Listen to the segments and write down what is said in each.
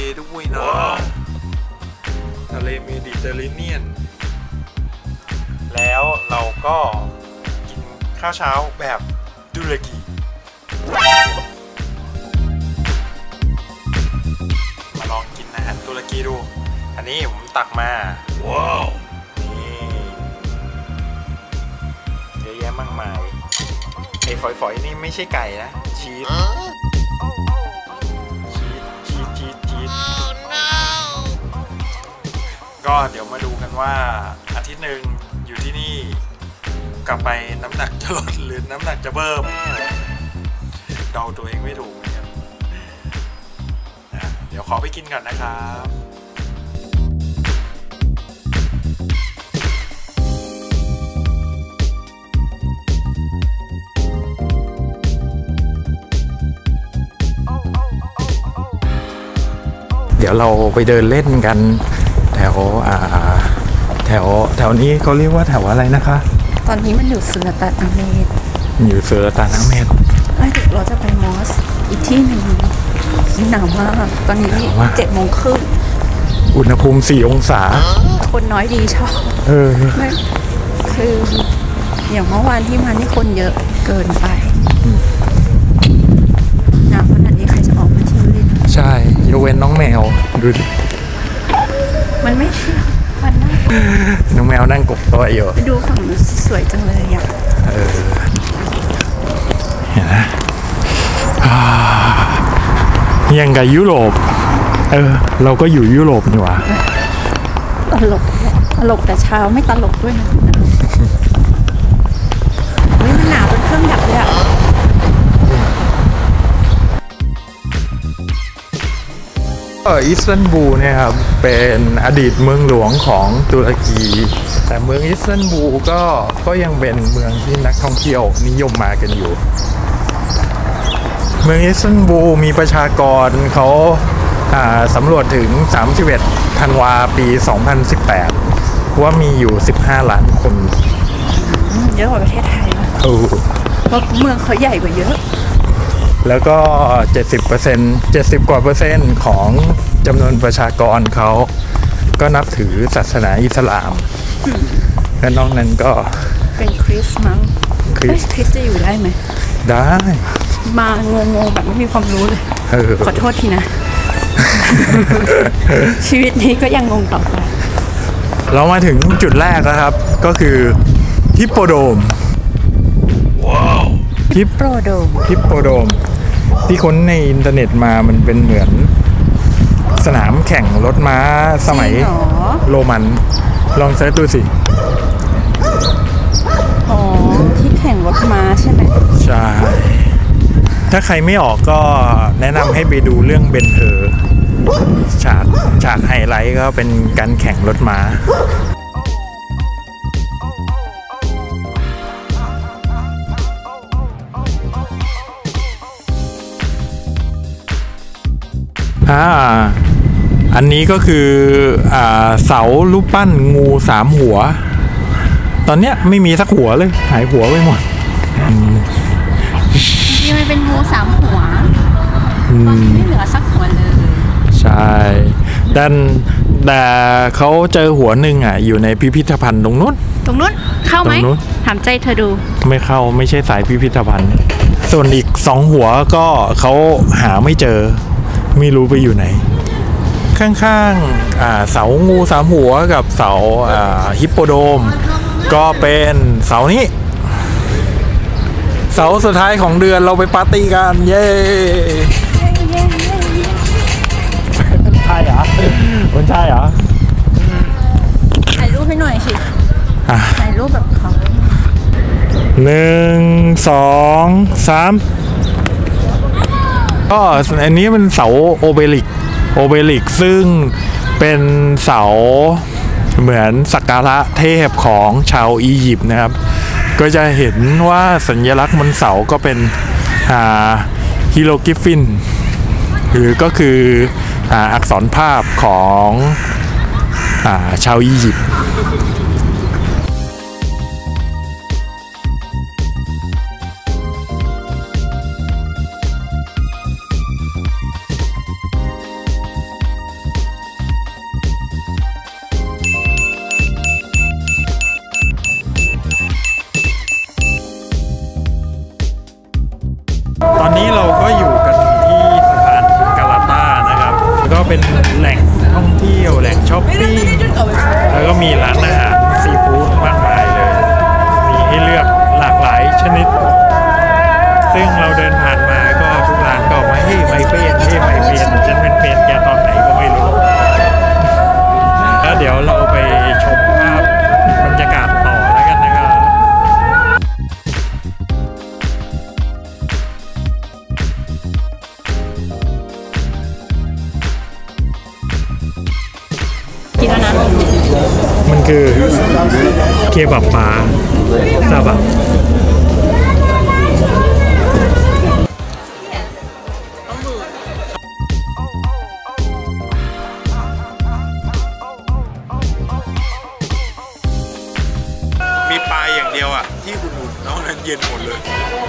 ด้วยนะทะเลเมดิเตอร์เรเนียนแล้วเราก็กินข้าวเช้าแบบตุรกีมาลองกินอาหารตุรกีดูอันนี้ผมตักมาว้าวนี่เยอะแยะมากมายไอ้ฝอยๆนี่ไม่ใช่ไก่นะชีสก็เดี๋ยวมาดูกันว่าอาทิตย์หนึ่งอยู่ที่นี่กลับไปน้ำหนักจะลดหรือน้ำหนักจะเพิ่มเดาตัวเองไม่ถูกนะครับเดี๋ยวขอไปกินก่อนนะครับเดี๋ยวเราไปเดินเล่นกันแถวนี้เขาเรียกว่าแถวอะไรนะคะตอนนี้มันอยู่สุลต่านอาเมดอยู่สุลต่านอาเมดเดี๋ยวเราจะไปมอสอีกที่หนึ่งหนาวมากตอนนี้7 โมงครึ่งอุณหภูมิ4 องศาคนน้อยดีชอบไม่คืออย่างเมื่อวานที่มานี่คนเยอะเกินไปหนาวขนาดนี้ใครจะออกมาเที่ยวเล่นใช่ยกเว้นน้องแมวดูดิมันไม่น้องแมวนั่งกบตัวอยู่ดูฝั่งสวยจังเลยอ่ะเห็นไหมยังกับยุโรปเราก็อยู่ยุโรปนี่หว่าตลกแต่เช้าไม่ตลกด้วยนะมันหนาวจนเครื่องดับเลยอ่ะอิสตันบูลเนี่ยครับเป็นอดีตเมืองหลวงของตุรกีแต่เมืองอิสตันบูลก็ยังเป็นเมืองที่นักท่องเที่ยวนิยมมากันอยู่เมืองอิสตันบูลมีประชากรเขาสำรวจถึง31 ธันวาปี 2018ว่ามีอยู่15 ล้านคนเยอะกว่าประเทศไทยเพราะเมืองเขาใหญ่กว่าเยอะแล้วก็70%กว่าเปอร์เซ็นต์ของจำนวนประชากรเขาก็นับถือศาสนาอิสลามและนอกนั้นก็เป็นคริสต์มั้งคริสต์จะอยู่ได้ไหมได้มางงแบบไม่มีความรู้เลยขอโทษทีนะ ชีวิตนี้ก็ยังงงต่อไปเรามาถึงจุดแรกนะครับก็คือฮิปโปโดมว้าวฮิปโปโดมที่ค้นในอินเทอร์เน็ตมามันเป็นเหมือนสนามแข่งรถม้าสมัยโรมันลองเซิร์ชดูสิที่แข่งรถม้าใช่ไหมใช่ถ้าใครไม่ออกก็แนะนำให้ไปดูเรื่องเบนเฮอร์ฉากไฮไลท์ก็เป็นการแข่งรถม้าอันนี้ก็คือเสารูปปั้นงู3 หัวตอนเนี้ยไม่มีสักหัวเลยหายหัวไปหมดที่มันเป็นงู3 หัวตอนนี้ไม่เหลือสักหัวเลยใช่แต่เขาเจอหัวหนึ่งอยู่ในพิพิธภัณฑ์ตรงนู้นเข้าไหมถามใจเธอดูไม่เข้าไม่ใช่สายพิพิธภัณฑ์ส่วนอีก2 หัวก็เขาหาไม่เจอไม่รู้ไปอยู่ไหนข้างๆเสางู3 หัวกับเสาฮิปโปโดมก็เป็นเสานี้เสาสุดท้ายของเดือนเราไปปาร์ตี้กันเย้ใช่เหรอมันใช่เหรอถ่ายรูปให้หน่อยสิถ่ายรูปแบบเขา 1 2 3ก็อันนี้เป็นเสาโอเบลิกซึ่งเป็นเสาเหมือนสักการะเทพของชาวอียิปต์นะครับก็จะเห็นว่าสัญลักษณ์บนเสาก็เป็นฮิโรกิฟินหรือก็คืออักษรภาพของชาวอียิปต์เป็นแหล่งท่องเที่ยวแหล่งช้อปปิ้งแล้วก็มีร้านอาหารซีฟู้ดมากมายเลยมีให้เลือกหลากหลายชนิดซึ่งเราเดินผ่านมาก็ทุกร้านก็มาให้ไมเฟนฉันเป็นเฟนแกตอนไหนก็ไม่รู้แล้วเดี๋ยวเราไปชมภาพบรรยากาศต่อแล้วกันนะครับกินแล้วนะมันคือเคบับปลาทราบปะมีปลาอย่างเดียวอ่ะที่อุ่นๆนอกนั้นเย็นหมดเลย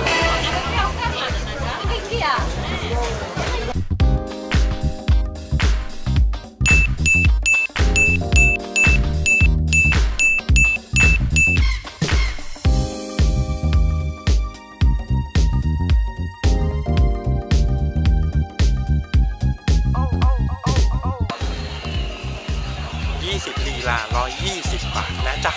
20 ลีลา120 บาทนะจ๊ะ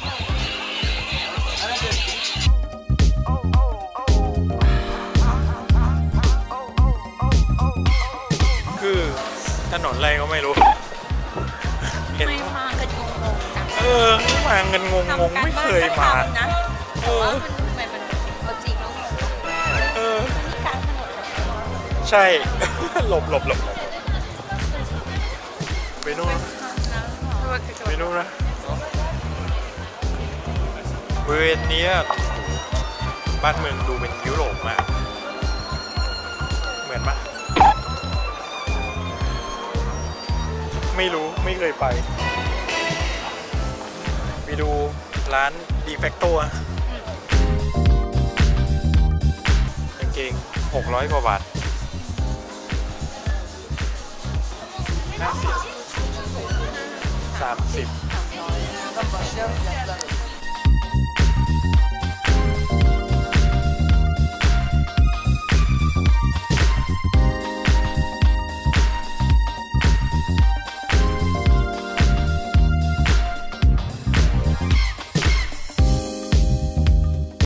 คือถนนอะไรก็ไม่รู้เห็นมากันงงๆกันมาเงินงงไม่เคยมานะแต่ว่ามันเอาจริงแล้วนี่กลางถนนใช่หลบไปนู่นนะบริเวณนี้บ้านเมืองดูเป็นยุโรปมากเหมือนปะไม่รู้ไม่เคยไปดูร้านดีแฟคโต้กางเกง600 กว่าบาท50 30